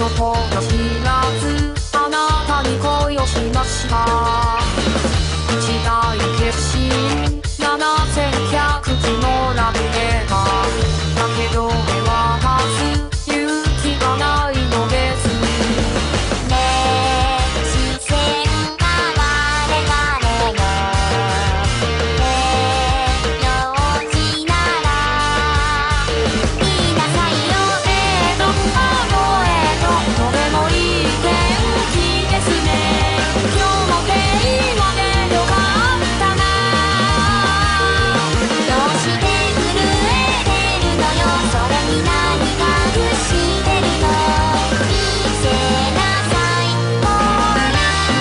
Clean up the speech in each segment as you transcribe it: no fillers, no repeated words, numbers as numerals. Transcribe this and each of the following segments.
こと知らずあなたに恋をしました。一大決心7100字のラブレターだけど手渡す勇気がないのです。 視線が我々の名字なら言いなさいよ。 どれもいい天気ですね。今日も平和でよかったな。 どうして震えてるのよ。それに何隠してるの。見せなさいほら。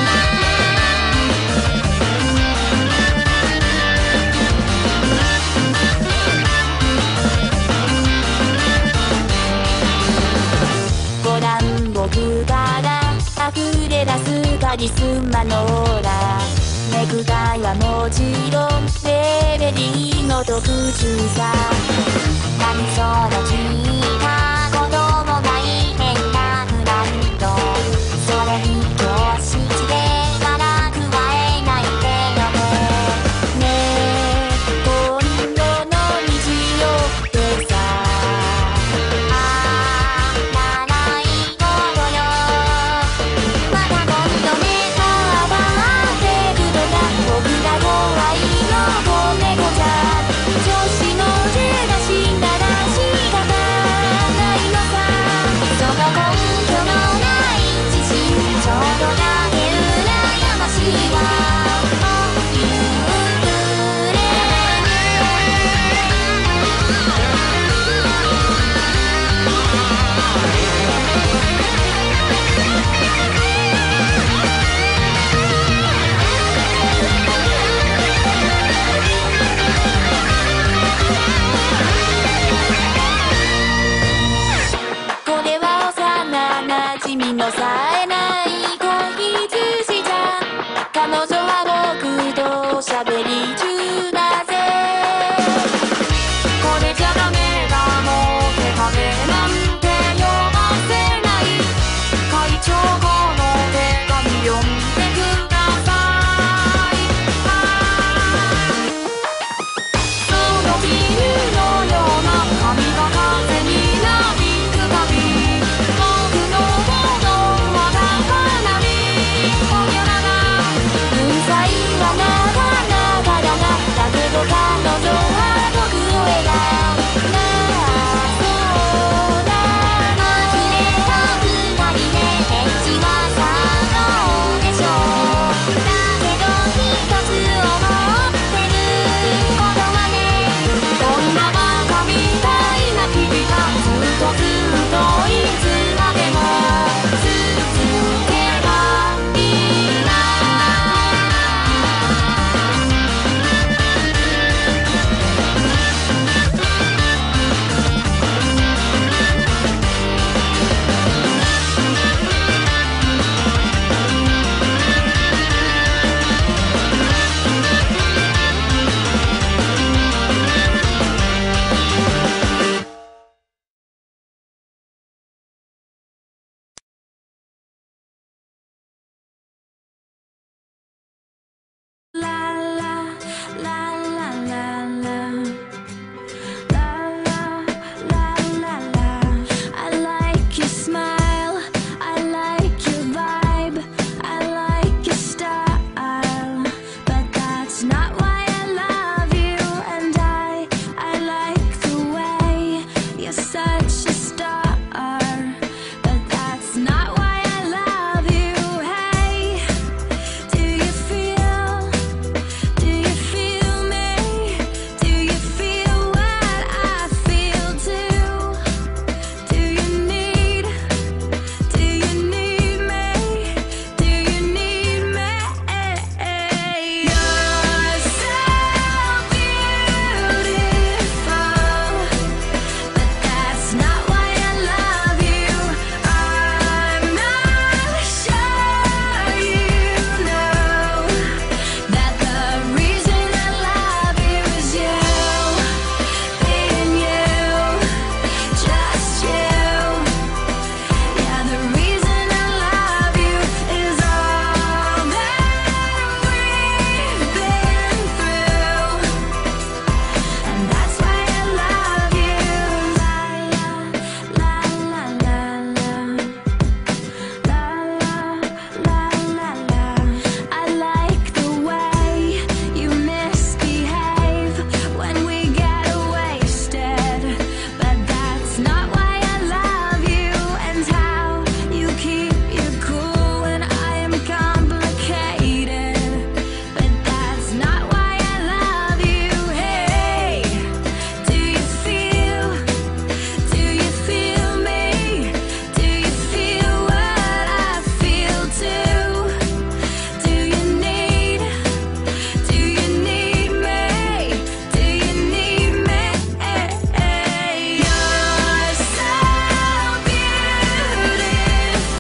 ご覧僕から溢れ出すカリスマのオーラ。ネクタイはもちろんレベリーの特注さ。何その聞いたこともない変化